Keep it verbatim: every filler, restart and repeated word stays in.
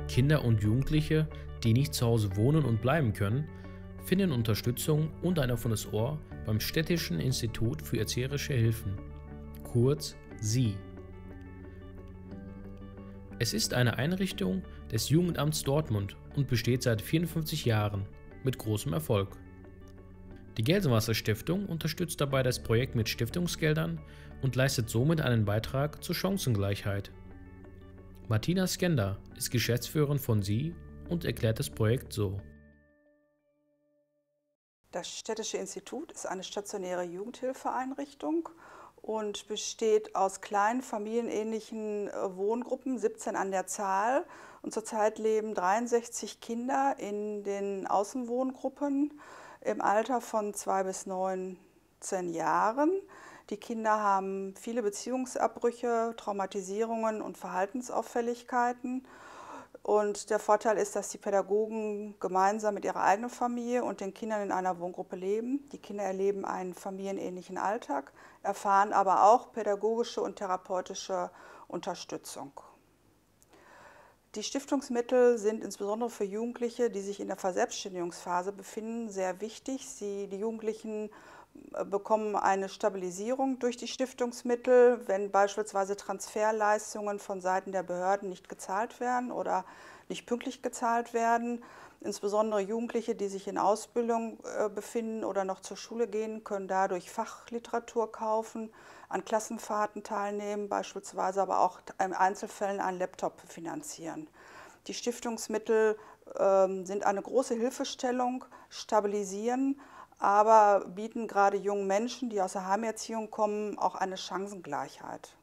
Kinder und Jugendliche, die nicht zu Hause wohnen und bleiben können, finden Unterstützung und ein offenes Ohr beim Städtischen Institut für Erzieherische Hilfen, kurz S I. Es ist eine Einrichtung des Jugendamts Dortmund und besteht seit vierundfünfzig Jahren mit großem Erfolg. Die Gelsenwasser Stiftung unterstützt dabei das Projekt mit Stiftungsgeldern und leistet somit einen Beitrag zur Chancengleichheit. Martina Skender ist Geschäftsführerin von S I und erklärt das Projekt so. Das Städtische Institut ist eine stationäre Jugendhilfeeinrichtung und besteht aus kleinen familienähnlichen Wohngruppen, siebzehn an der Zahl. Und zurzeit leben dreiundsechzig Kinder in den Außenwohngruppen im Alter von zwei bis neunzehn Jahren. Die Kinder haben viele Beziehungsabbrüche, Traumatisierungen und Verhaltensauffälligkeiten. Und der Vorteil ist, dass die Pädagogen gemeinsam mit ihrer eigenen Familie und den Kindern in einer Wohngruppe leben. Die Kinder erleben einen familienähnlichen Alltag, erfahren aber auch pädagogische und therapeutische Unterstützung. Die Stiftungsmittel sind insbesondere für Jugendliche, die sich in der Verselbstständigungsphase befinden, sehr wichtig. Sie, die Jugendlichen bekommen eine Stabilisierung durch die Stiftungsmittel, wenn beispielsweise Transferleistungen von Seiten der Behörden nicht gezahlt werden oder nicht pünktlich gezahlt werden. Insbesondere Jugendliche, die sich in Ausbildung befinden oder noch zur Schule gehen, können dadurch Fachliteratur kaufen, an Klassenfahrten teilnehmen, beispielsweise aber auch in Einzelfällen einen Laptop finanzieren. Die Stiftungsmittel äh, sind eine große Hilfestellung, stabilisieren, aber bieten gerade jungen Menschen, die aus der Heimerziehung kommen, auch eine Chancengleichheit.